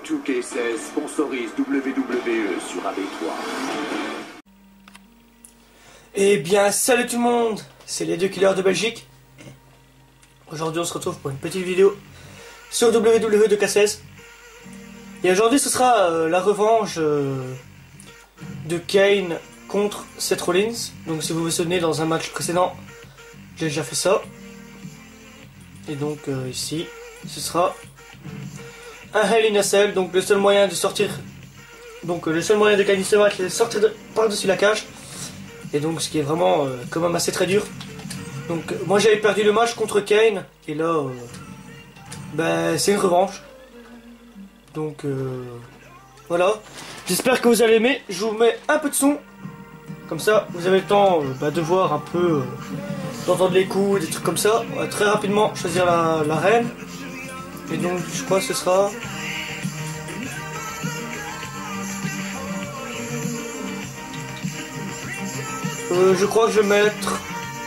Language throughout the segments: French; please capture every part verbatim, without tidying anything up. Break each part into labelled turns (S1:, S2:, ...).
S1: deux K seize sponsorise W W E sur Abattoir.
S2: Eh bien, salut tout le monde, c'est les deux killers de Belgique. Aujourd'hui, on se retrouve pour une petite vidéo sur W W E deux K seize. Et aujourd'hui, ce sera euh, la revanche euh, de Kane contre Seth Rollins. Donc, si vous vous souvenez, dans un match précédent, j'ai déjà fait ça. Et donc, euh, ici, ce sera un Hell in a Cell. Donc, le seul moyen de sortir, donc euh, le seul moyen de gagner ce match, c'est de sortir de, par-dessus la cage. Et donc, ce qui est vraiment euh, quand même assez très dur. Donc, euh, moi j'avais perdu le match contre Kane. Et là, euh, ben, c'est une revanche. Donc, euh, voilà. J'espère que vous allez aimer. Je vous mets un peu de son. Comme ça, vous avez le temps euh, bah, de voir un peu, euh, d'entendre les coups, des trucs comme ça. On va très rapidement choisir la, la reine. Et donc, je crois que ce sera... Euh, je crois que je vais mettre...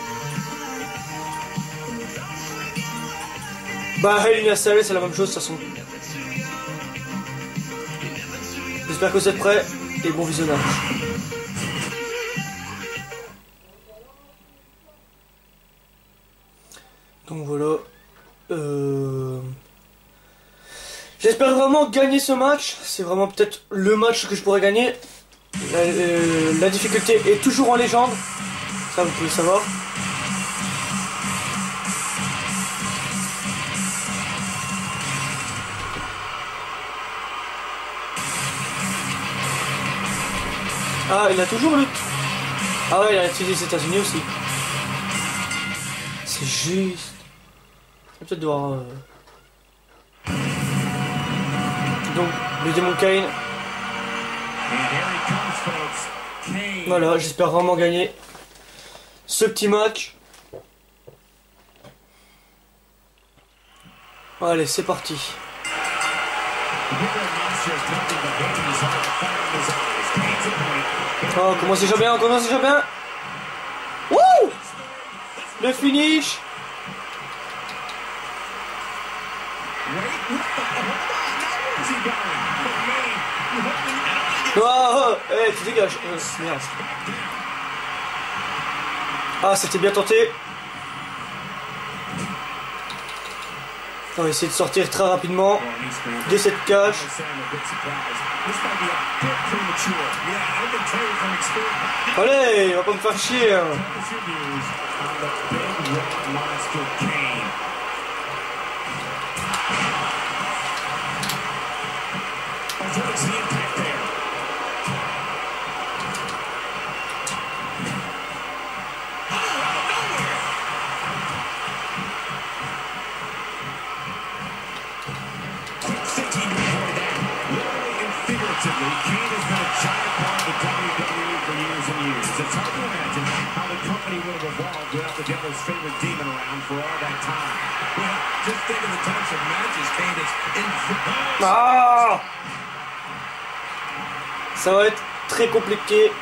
S2: Bah, Hell in a Cell, c'est la même chose de toute façon. J'espère que vous êtes prêts et bon visionnage. Donc voilà. Euh... J'espère vraiment gagner ce match. C'est vraiment peut-être le match que je pourrais gagner. La, euh, la difficulté est toujours en légende. Ça, vous pouvez le savoir. Ah, il a toujours le... Ah ouais, il a utilisé les États-Unis aussi. C'est juste... Je vais peut-être devoir... Euh... Donc, le démon Kane. Voilà, j'espère vraiment gagner ce petit match. Allez, c'est parti. Oh, commencez déjà bien, commencez déjà bien. Wouh! Le finish. Oh, oh, hey, tu dégages. Oh, merde. Ah, c'était bien tenté. On va essayer de sortir très rapidement de cette cage. Allez, on va pas me faire chier. Hein. Ah, ça va être très compliqué.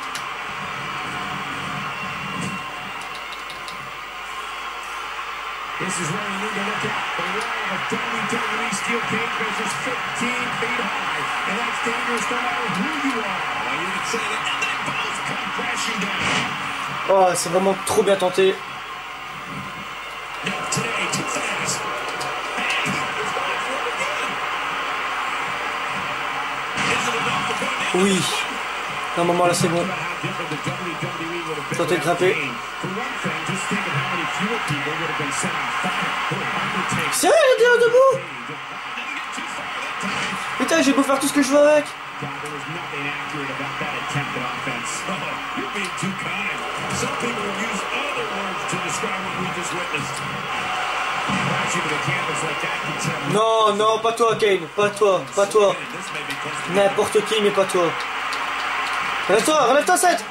S3: This is where you need to look at the wall of W W E steel cage measures fifteen feet high, and that's dangerous no matter who you are. Well, you can say that, and they both come crashing down.
S2: Oh, c'est vraiment trop bien tenté.
S3: Not today, too fast.
S2: Oui. À un moment là, c'est bon. Tentez de grimper. Sérieux, il est là debout? Putain, j'ai beau faire tout ce que je veux avec. Non, non, pas toi, Kane. Pas toi, pas toi. N'importe qui, mais pas toi. Relève-toi, relève-toi, Seth.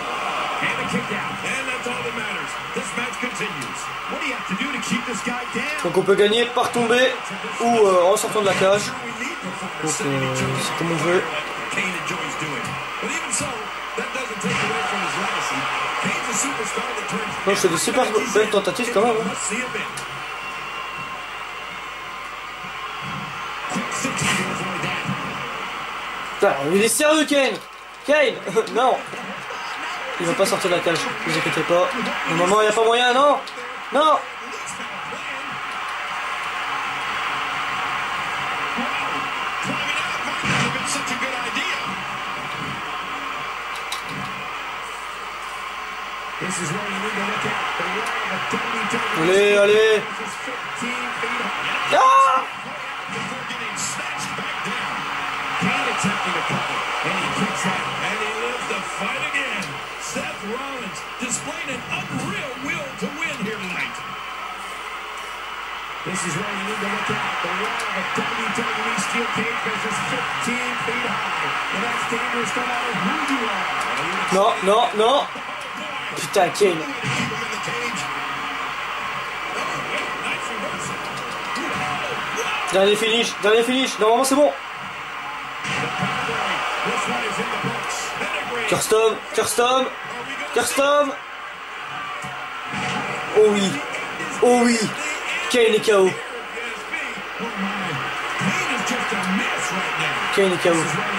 S3: Kick out, and that's all that matters. This match continues. What do you have to do to keep this guy down?
S2: Donc on peut gagner par tomber ou euh, en sortant de la cage. Donc euh, c'est comme on veut. Donc c'est des super belles tentatives quand même. Hein. Putain, il est sérieux Kane. Kane. Non. Il va pas sortir de la cage, ne vous inquiétez pas. Normalement il n'y a pas moyen, non. Non. Allez, allez. Ah!
S3: This is where you need to look out. The wall of W W E steel cage measures fifteen feet high. And that's dangerous no matter who you are.
S2: Non, non, non. Putain, Kane. Dernier finish, dernier finish. Normalement, c'est bon. Kirsten, Kirsten, Kirsten. Oh oui, oh oui. Kane est K O. Kane est K O.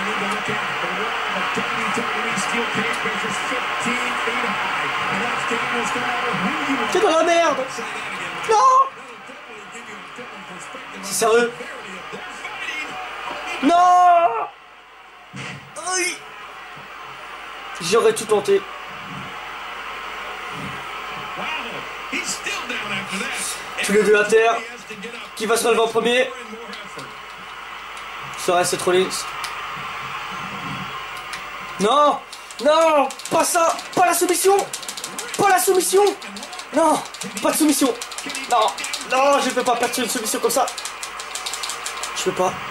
S2: T'es dans la merde. Non. C'est sérieux. Non. Oui. J'aurais tout tenté. Tous les deux à terre. Qui va se relever en premier? Serait c'est trop lisse. Non. Non. Pas ça. Pas la soumission. Pas la soumission. Non. Pas de soumission. Non. Non. Je peux pas perdre une soumission comme ça. Je peux pas.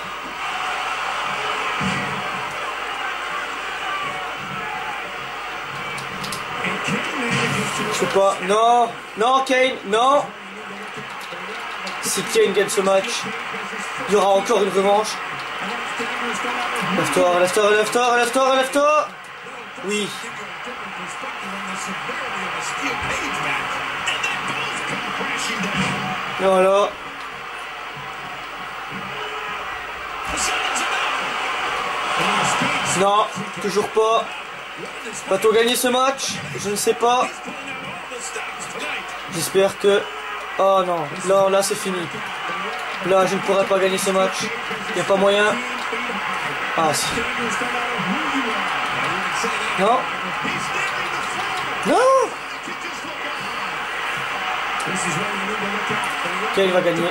S2: Je peux pas. Non. Non, Kane. Non. Si Kane gagne ce match, il y aura encore une revanche. Lève-toi, relève-toi, relève-toi, relève-toi, relève-toi. Oui. Voilà. Non, toujours pas. Va-t-on gagner ce match? Je ne sais pas. J'espère que... Oh non, là, là c'est fini. Là, je ne pourrais pas gagner ce match. Il n'y a pas moyen. Ah si. Non. Non. Kane va gagner.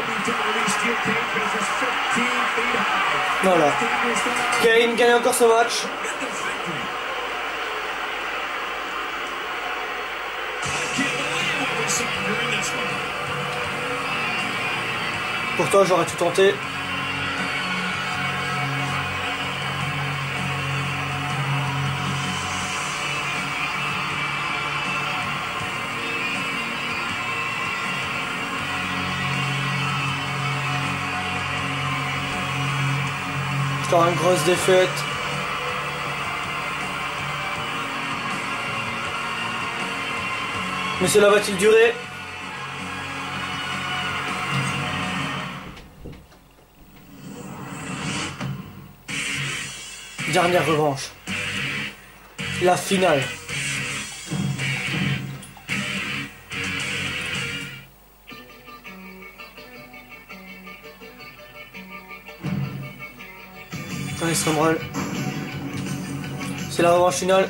S2: Voilà. Kane gagne encore ce match. Pourtant j'aurais tout tenté. Encore une grosse défaite. Mais cela va-t-il durer? Dernière revanche. La finale. Allez, Summerall. C'est la revanche finale.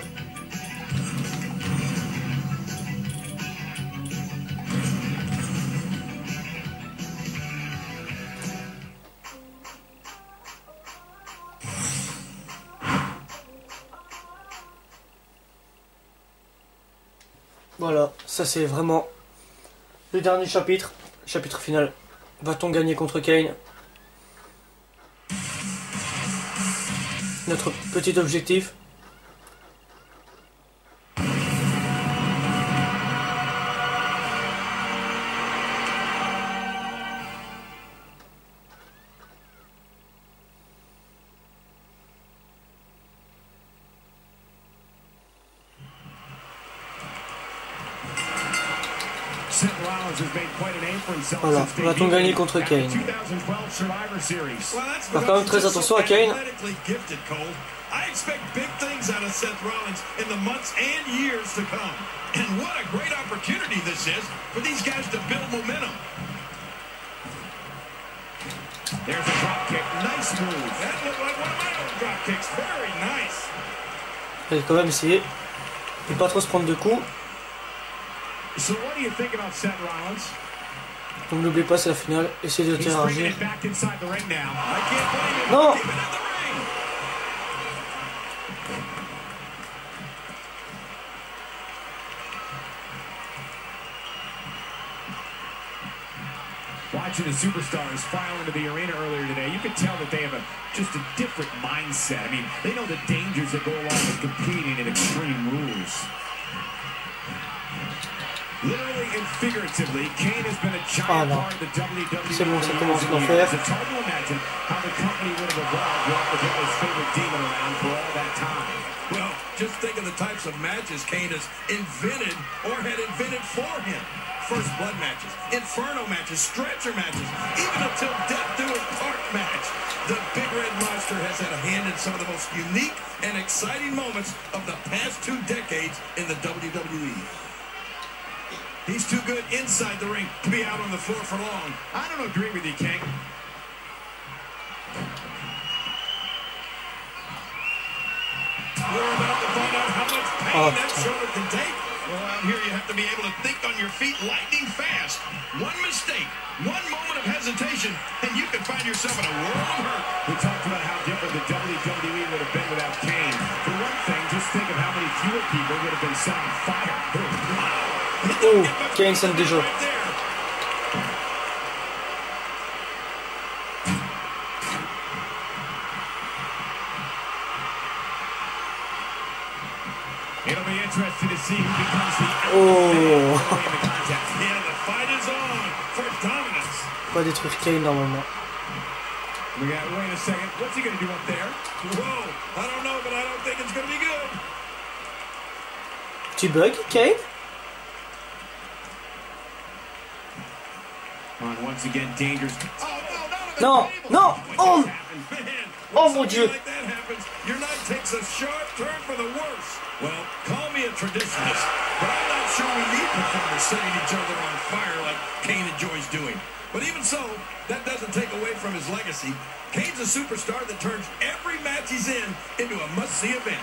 S2: Voilà, ça c'est vraiment le dernier chapitre, chapitre final. Va-t-on gagner contre Kane? Notre petit objectif.
S3: Seth Rollins has made quite a name for himself
S2: Voilà,
S3: since
S2: va-t-on
S3: debuting
S2: gagner contre
S3: at the
S2: Kane?
S3: twenty twelve Survivor Series.
S4: Well, that's
S2: Faire quand même très attention à Kane.
S4: athletically gifted, Cole. I expect big things out of Seth Rollins in the months and years to come. And what a great opportunity this is for these guys to build momentum.
S3: There's a drop kick. Nice move.
S4: That looked like one of my own drop kicks. Very nice.
S2: Il va quand même essayer de pas trop se prendre de coups.
S3: So what do you think about Seth Rollins?
S2: Donc n'oubliez pas, c'est la finale. Essayez de
S3: He's bringing
S2: interagir.
S3: it back inside the ring now.
S4: I can't blame him.
S2: Non.
S4: Keep it in the ring.
S3: Watching the superstars file into the arena earlier today, you could tell that they have a just a different mindset. I mean, they know the dangers that go along with competing in extreme rules. Literally and figuratively, Kane has been a giant
S2: Ah, non.
S3: part of the W W E.
S2: C'est bon, ça commence
S3: for
S2: à
S3: years.
S2: faire.
S3: It's hard to imagine how the company would have evolved without his favorite demon around for all that time.
S4: Well, just think of the types of matches Kane has invented or had invented for him. First blood matches, inferno matches, stretcher matches, even a till death do us part match. The Big Red Monster has had a hand in some of the most unique and exciting moments of the past two decades in the W W E. He's too good inside the ring to be out on the floor for long.
S3: I don't agree with you, King.
S4: We're about to find out how much pain
S2: Oh.
S4: that shoulder can take. Well, out here you have to be able to think on your feet lightning fast. One mistake, one moment of hesitation, and you can find yourself in a world of hurt.
S3: We talked about how different the W W E would have been without Kane. For one thing, just think of how many fewer people would have been set on fire.
S4: Wow. It
S2: Oh,
S4: doesn't get much
S2: Kane
S4: better
S2: sent
S4: than
S2: déjà.
S4: that right there.
S3: It'll be interesting to see who becomes the
S2: Oh.
S3: in the contest.
S4: Yeah, the fight is on for dominance.
S2: Pas détruire Kane normalement.
S3: We got, wait a second, what's he going to do up there?
S4: Whoa, I don't know, but I don't think it's going to be good.
S2: Tu bug, Kane?
S3: On once again, dangerous.
S4: Oh,
S2: Non,
S4: no, not at the table.
S2: non, oh,
S4: Man,
S2: Oh,
S4: when
S2: mon Dieu.
S4: something like that happens, your night takes a sharp turn for the worse. Well, call me a traditionalist, but I'm not sure we need performers setting each other on fire like Kane enjoys doing. But even so, that doesn't take away from his legacy. Kane's a superstar that turns every match he's in into a must-see event.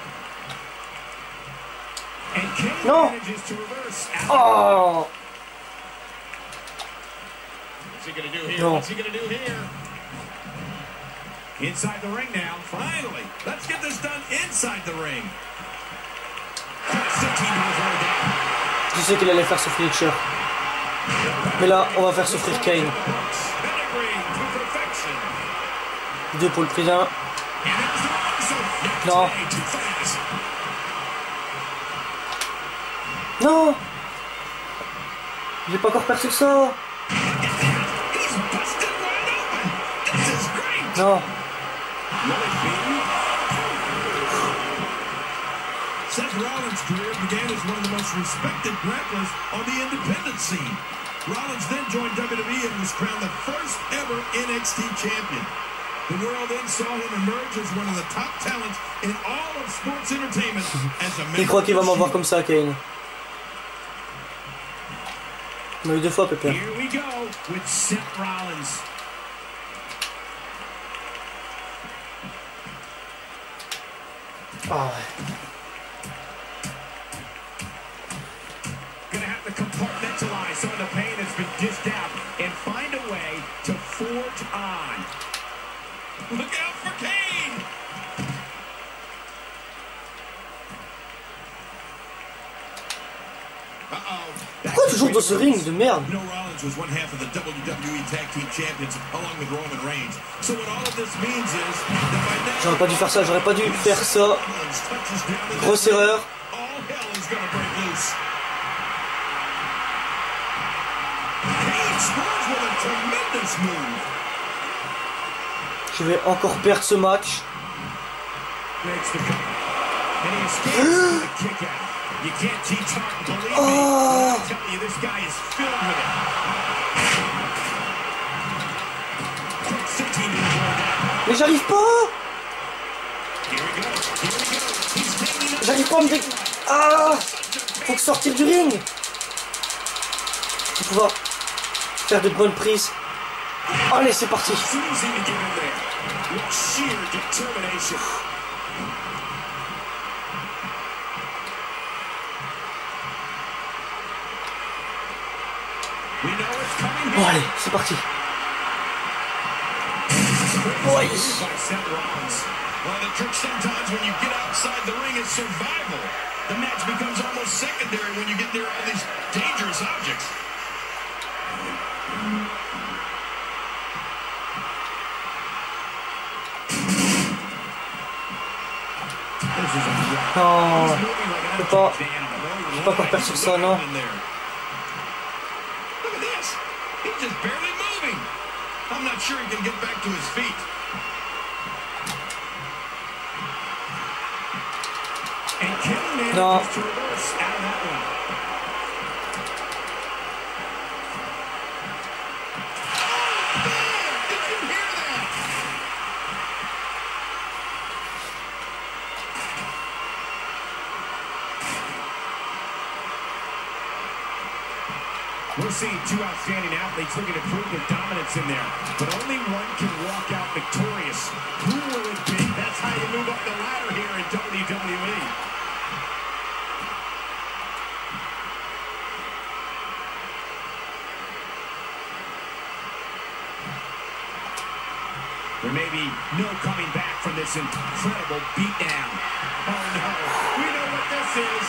S3: And Kane
S2: No.
S3: manages to reverse.
S2: Oh.
S3: What's he going to do here?
S2: No.
S3: What's he going to do here? Inside the ring now.
S4: Finally, let's get this done inside the ring.
S2: Je sais qu'il allait faire ce finisher. Mais là, on va faire souffrir Kane.
S4: Pedigree to perfection.
S2: Deux pour le prix d'un.
S4: And there's the reversal.
S2: Non.
S4: Way too fast.
S2: Non. J'ai pas encore perçu ça.
S4: He's busted wide open. This is great.
S2: Non.
S4: Seth Rollins' career began as one of the most respected grapplers on the independent scene. Rollins then joined W W E and was crowned the first ever N X T champion. The world then saw him emerge as one of the top talents in all of sports entertainment as a
S2: Il croit qu'il va m'en voir
S4: member
S2: comme ça, Kane. On a eu deux fois, Pépère.
S3: Here we go with Seth Rollins.
S2: Ah.
S3: Gonna have to compartmentalize some of the pain that's been dished out and find a way to forge on.
S4: Look out for Kane! Uh-oh.
S2: Pourquoi toujours dans ce ring de merde?
S4: You know, Rollins was one half of the W W E Tag Team Champions along with Roman Reigns. So what all of this means is that by now,
S2: J'aurais pas dû faire ça, j'aurais pas dû faire ça.
S4: Rollins touches down to that
S2: Grosse
S4: ring,
S2: erreur.
S4: all hell is gonna break loose. Kane scores with a tremendous move.
S2: Je vais encore perdre ce match.
S3: Makes the cover. And he escapes with a kick out. You can't teach heart, believe me.
S2: Oh.
S3: I'm telling you, this guy is filled with it. Quick sixteen to avoid that.
S2: Mais j'arrive pas.
S3: Here we go. Here we go. He's taking it.
S2: J'arrive pas à me dé... Ah. Faut que sortir du ring. Pour pouvoir faire de bonnes prises. Allez, c'est parti.
S3: Easy to get in there. With sheer determination. We know it's coming
S2: Bon,
S3: here.
S2: allez, c'est parti.
S3: By
S2: Oui.
S3: Seth Rollins.
S4: Well, the trick sometimes when you get outside the ring is survival. The match becomes almost secondary when you get near all these dangerous objects.
S2: Non, je peux pas. Je peux pas encore perdre sur ça, non.
S4: Look at this. He's just barely moving. I'm not sure he can get back to his feet.
S3: And Kevin
S2: No.
S3: manages to reverse out of that one.
S4: Did you hear that?
S3: We're seeing two outstanding athletes looking to prove their dominance in there. But only one can walk out victorious. Who will it be? That's how you move up the ladder here in W W E. There may be no coming back from this incredible beatdown. Oh no, we know what this is.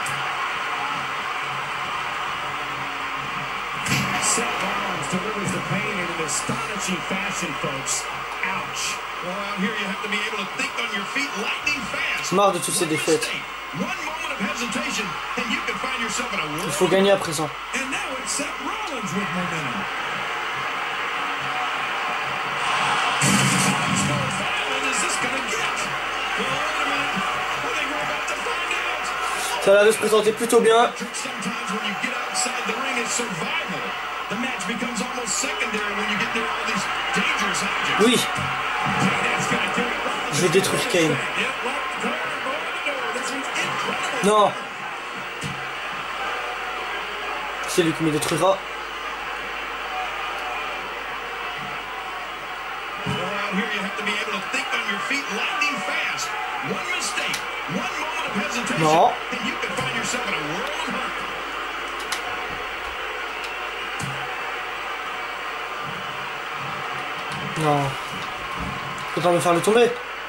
S3: Seth Rollins delivers the pain in an astonishing fashion, folks. Ouch.
S4: Well, out here you have to be able to think on your feet lightning fast.
S2: Marre de toutes ces
S4: One
S2: défaites.
S4: mistake, one moment of hesitation, and you can find yourself in a
S2: Il
S4: world.
S2: faut gagner à présent.
S4: And now it's Seth Rollins with momentum. How much more violent is this gonna get? Well, wait a minute. I think we're about to find out.
S2: Ça a l'air de se présenter plutôt bien.
S4: Trick sometimes when you get outside the ring is survival. The match becomes almost secondary when you get near all these dangerous objects.
S2: Oui,
S3: That's gonna do it. Rollins
S2: je vais détruire Kane.
S3: Yep, lock the door, go to the door. This one's incredible.
S2: Non. C'est lui qui me détruira.
S4: Well, out here you have to be able to think on your feet lightning fast. One mistake, one moment of hesitation,
S2: No.
S4: and you can find yourself in a world of hurt.
S2: Non. Je peux pas me faire le tomber.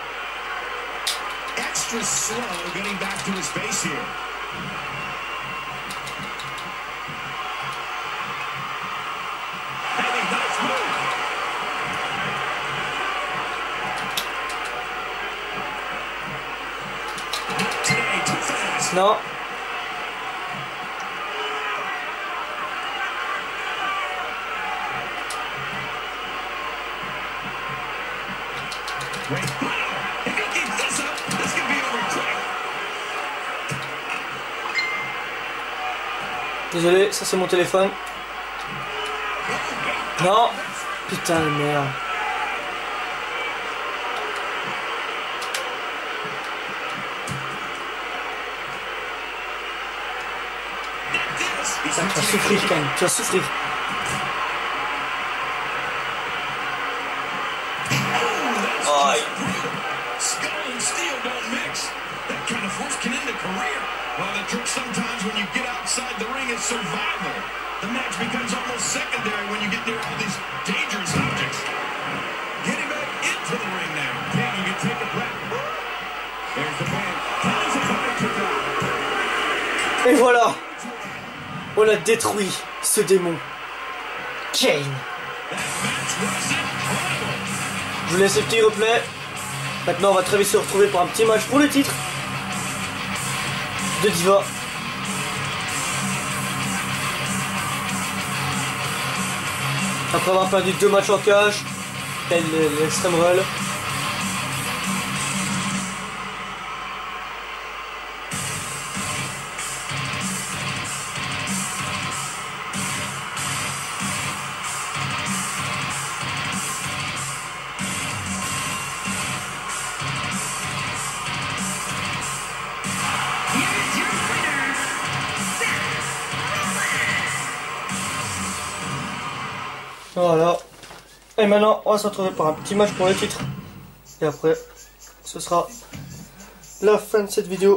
S3: Extra slow getting back to his base here. Hey, nice move. Today, too fast.
S2: Non.
S3: Wait, wow. If he keeps this up, this could be over quick.
S2: Désolé, ça c'est mon téléphone. Non. Putain de merde.
S3: He's
S2: Tu vas souffrir quand même, tu vas souffrir. Aïe.
S4: Skull and steel don't mix. That kind of force can end a career. Well, the trick sometimes when you get outside the ring is survival. The match becomes almost secondary when you get near all these dangerous objects. Getting back into the ring now.
S3: King, you can take a breath. There's the pin. Ken's about to go.
S2: Et voilà. On a détruit ce démon. Kane.
S4: That match was incredible.
S2: Je vous laisse le petit replay. Maintenant, on va très vite se retrouver pour un petit match pour le titre de Diva. Après avoir perdu deux matchs en cage, l'Extreme Roll. Voilà. Et maintenant, on va se retrouver pour un petit match pour le titre. Et après, ce sera la fin de cette vidéo.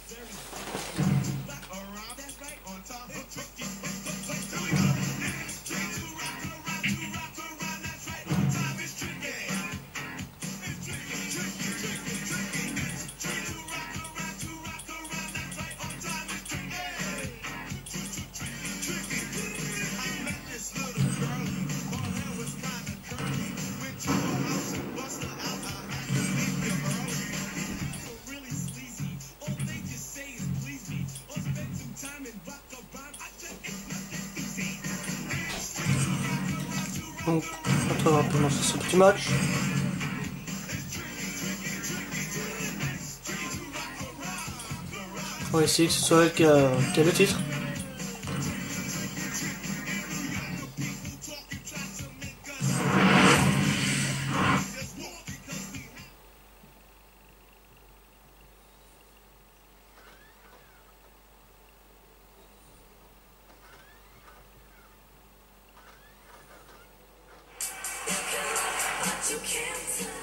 S2: Donc, on va retrouver rapidement sur ce petit match. On va essayer que ce soit elle qui a, qui a le titre.
S5: You can't touch.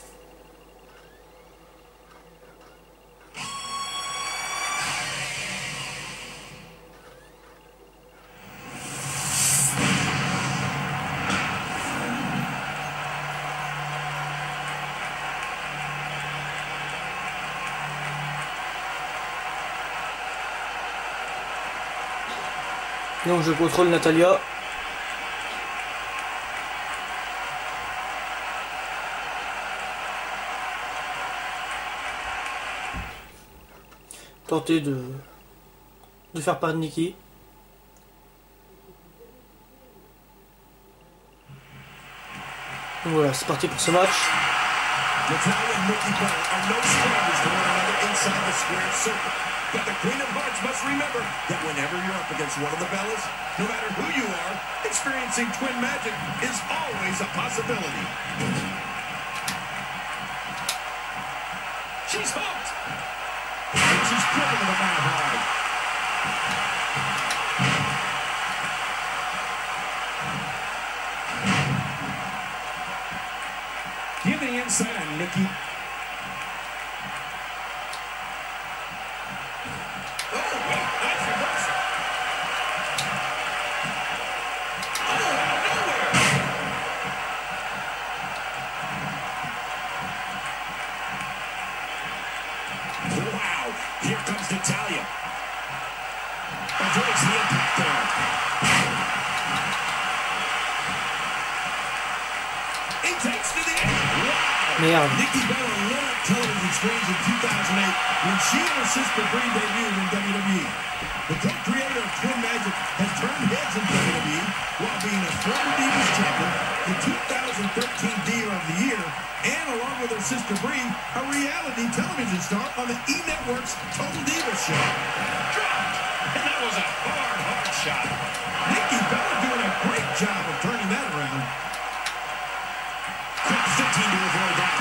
S2: Donc je contrôle Natalia. Tenter de, de faire part de Nikki. Donc voilà, c'est parti pour ce match.
S4: Natalia and Nikki Bella are no strangers to one another inside the square circle. But the Queen of Hearts must remember that whenever you're up against one of the Bellas, no matter who you are, experiencing twin magic is always a possibility. She's hooked! And she's driven the man hard.
S3: Do you have any insight on Nikki?
S4: Here comes Natalia. Avoids the impact there. He takes to the air. Wow.
S2: Merde.
S4: Nikki Bella lit up television screens in two thousand eight when she and her sister Brie debuted in W W E. The co-creator of Twin Magic has turned heads in W W E while being a former Divas champion, the two thousand thirteen Diva of the Year, and along with her sister Brie, a reality television star on the E! Network's Total Divas show.
S3: Dropped. And that was a hard, hard shot.
S4: Nikki Bella doing a great job of turning that around.
S3: Quick fifteen to avoid that.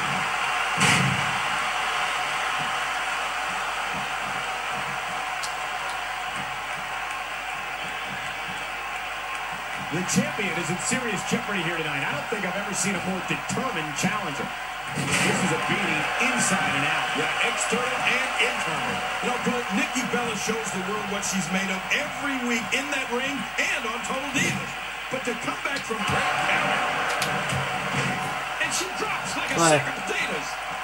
S3: The champion is in serious jeopardy here tonight. I don't think I've ever seen a more determined challenger. This is a beating inside and out.
S4: Yeah, external and internal. You know, Cole, Nikki Bella shows the world what she's made of every week in that ring and on Total Divas. But to come back from great power,
S3: And she drops like a
S2: Ouais.
S3: sack of potatoes.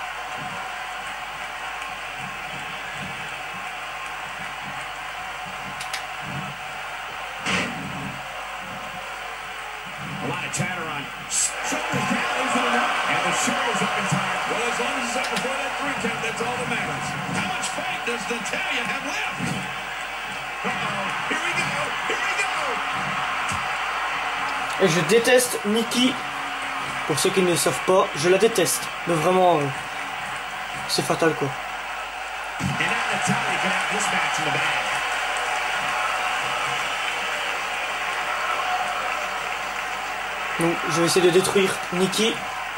S3: A lot of chatter on shoulders down, is it enough? And the show is up in time.
S4: well, as long as it's up before that three count, that's all that matters. How much fight does Natalia have left? Uh-oh. Here we go. Here we go.
S2: Et je déteste Nikki. Pour ceux qui ne le savent pas, je la déteste. Mais vraiment, euh, c'est fatal quoi.
S3: And now Natalia can have this match in the bag.
S2: Donc je vais essayer de détruire Nikki.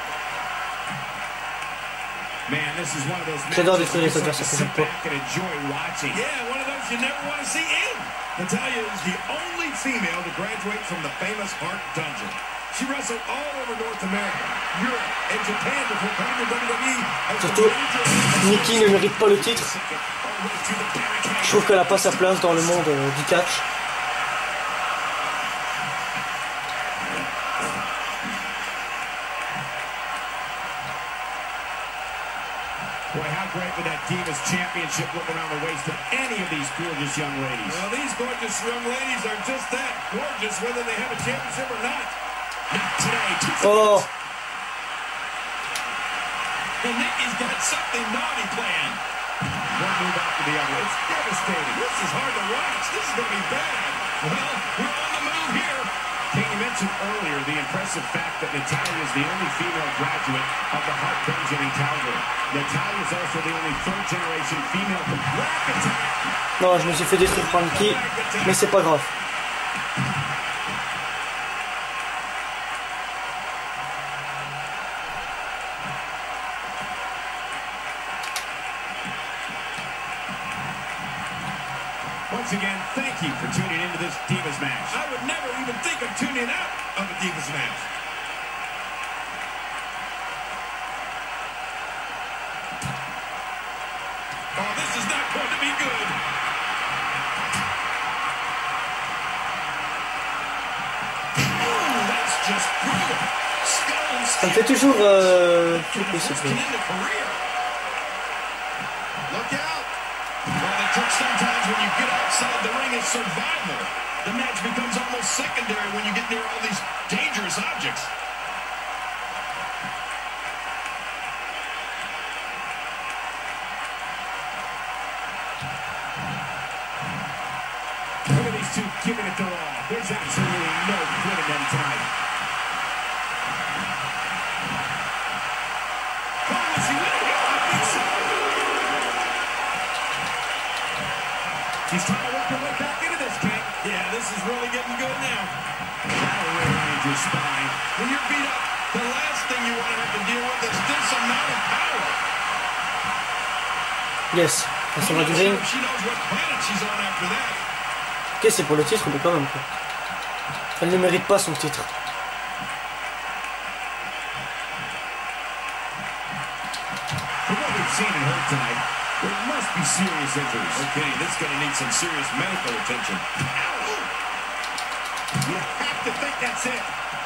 S3: Man, this is one of those
S2: J'adore
S3: matches
S2: détruire les
S3: you just
S2: adversaires,
S3: have to
S2: j'aime
S3: sit
S2: pas.
S3: back and enjoy watching.
S4: Yeah, one of those you never want to see end. Natalya is the only female to graduate from the famous Hart Dungeon. She wrestled all over North America, Europe, and Japan before coming to W W E. as the
S2: Surtout,
S4: major-
S2: Nikki ne mérite pas le titre. Je trouve qu'elle a pas sa place dans le monde euh, du catch.
S3: Boy, how great would that Divas Championship look around the waist of any of these gorgeous young ladies?
S4: Well, these gorgeous young ladies are just that, gorgeous whether they have a championship or not.
S3: Not today. Two
S2: Oh,
S4: And Nikki's got something naughty planned.
S3: One move after the other. It's devastating.
S4: This is hard to watch. This is going to be bad. Well, we're on the move here.
S3: King, you mentioned earlier the impressive fact that Natalya is the only female graduate of the Hart Dungeon in Calgary. Natalya is also the only third-generation female to Black Attack.
S2: non, je me suis fait détruire par Nikki, mais c'est pas grave.
S3: Once again, thank you for tuning into this Divas match.
S4: I would never even think of tuning out of a Divas match. Oh, this is not going to be good. Oh, that's just brutal. Skull and
S2: Ça me fait toujours euh, flipper ce
S4: First
S2: truc.
S4: in the career. Look out. Well, the trick sometimes when you get outside the ring is survival. The match becomes almost secondary when you get near all these dangerous objects.
S3: Look at these two giving it their all. There's absolutely no quitting them tonight.
S4: Oh, is he winning it? I think so.
S3: He's trying to work her way back into this, King.
S4: Yeah, this is really getting good now.
S3: That'll rearrange your spine.
S4: When you're beat up, the last thing you want to have to deal with is this amount of power.
S2: Yes, ça s'en va du ring.
S4: She knows what planet she's on after that.
S2: Ok, c'est pour le titre, mais quand même quoi. Elle ne mérite pas son titre.
S3: From what we've seen in her tonight, there must be serious injuries.
S4: Okay, this is going to need some serious medical attention.
S3: You have to think that's it.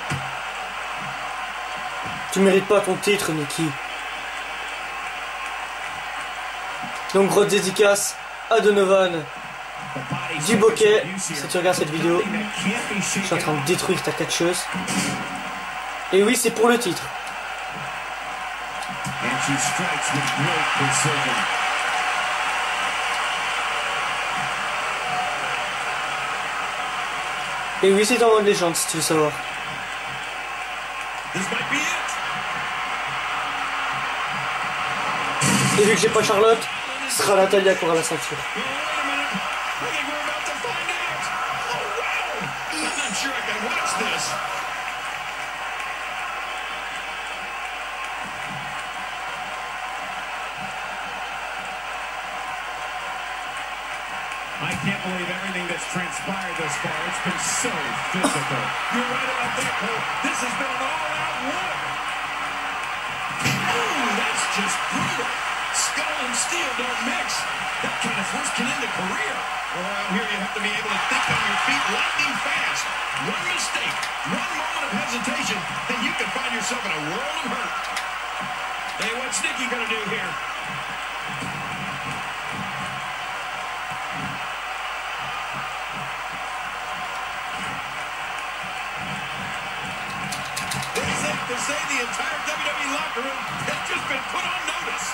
S2: Tu mérites pas ton titre, Nikki. Donc, grosse dédicace à Donovan du Bokeh. Si tu regardes cette vidéo, je suis en train de détruire ta catcheuse. Et oui, c'est pour le titre.
S3: And she strikes with great precision.
S2: Et oui, c'est en mode légende si tu veux savoir.
S4: This might be it.
S2: Et vu que j'ai pas Charlotte, ce sera Natalya qui aura la ceinture.
S4: Oh, wait a minute. I think we're about to find out. Oh, wow. I'm not sure I can watch this.
S3: I can't believe everything that's transpired thus far. It's been so physical.
S4: You're right about that, Cole. This has been an all-out war. Ooh, that's just brutal. Skull and steel don't mix. That kind of force can end a career. Well, here you have to be able to think on your feet lightning fast. One mistake, one moment of hesitation, and you can find yourself in a world of hurt. Hey, what's Nikki gonna do here? It's safe to say the entire W W E locker room has just been put on notice.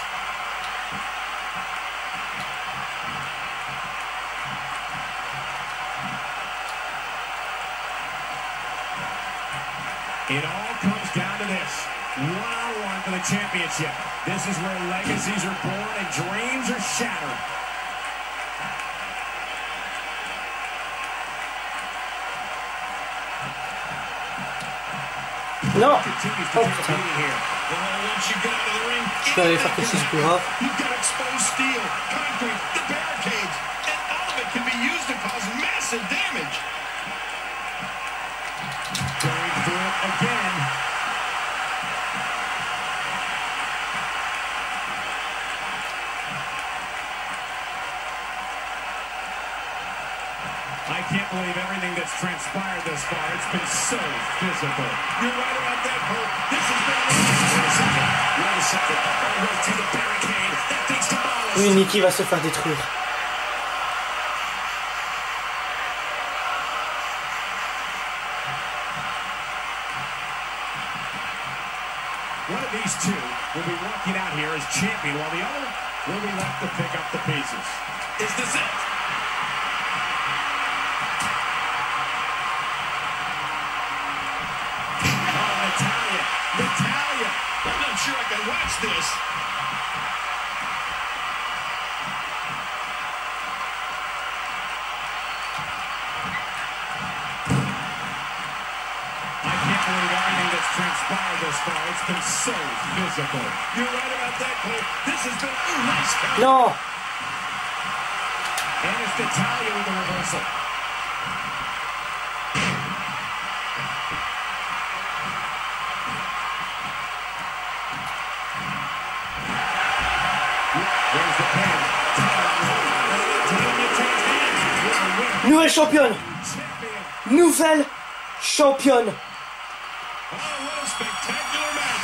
S3: It all comes down to this. One-on-one for the championship. This is where legacies are born and dreams are shattered.
S2: Non.
S3: Continues to
S2: Oh
S3: take a
S2: putain.
S3: beating here.
S4: Oh, once you get out of the ring,
S2: Je vais aller faire quelque chose de plus grave.
S4: you've got exposed steel, concrete, the barricades, and all of it that can be used to cause massive damage.
S3: Going through it again. I can't believe everything that's transpired thus far. It's been so physical.
S4: You're right about that, Cole. This has been wait a second. Wait a second. Right to the barricade. That thing's demolished.
S2: Oui, Nikki va se faire détruire.
S3: One of these two will be walking out here as champion, while the other will be left to pick up the pieces.
S4: Is this it?
S3: Oh, Natalya! Natalya!
S4: I'm not sure I can watch this.
S3: I can't believe everything that's transpired thus far. It's been so physical.
S4: You're right about that, Cole. This has been a nice count.
S2: Non.
S3: And it's Natalya with the reversal. There's the pin.
S2: Nouvelle championne.
S3: Champion.
S2: Nouvelle championne.
S4: Oh, what a spectacular match.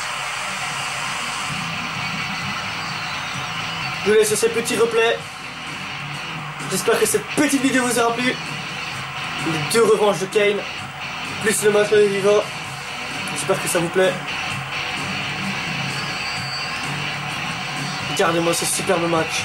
S2: Je vous laisse ces petits replays. J'espère que cette petite vidéo vous aura plu. Les deux revanches de Kane, plus le match de Viva. J'espère que ça vous plaît. Regardez-moi ce superbe match.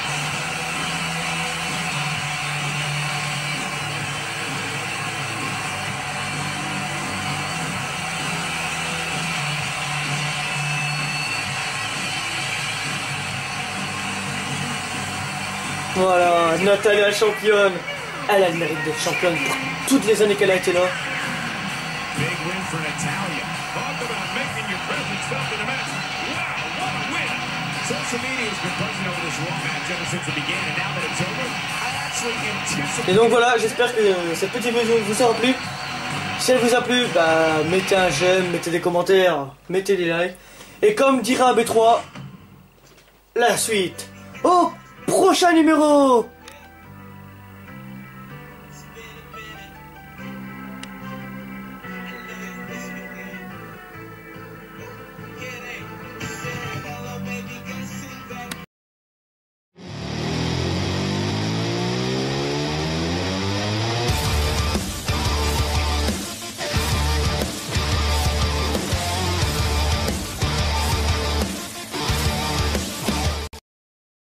S2: Voilà, Natalya championne. Elle a le mérite d'être championne pour toutes les années qu'elle a été là.
S3: Big win for Natalya.
S4: Talk about making your presence felt in a match. Wow, what a win.
S3: Social media has been buzzing over this Raw match ever since it began, and now that it's over, I actually anticipate.
S2: Et donc voilà, j'espère que cette petite vidéo vous aura plu. Si elle vous a plu, bah mettez un j'aime, mettez des commentaires, mettez des likes. Et comme dira B trois, la suite au prochain numéro.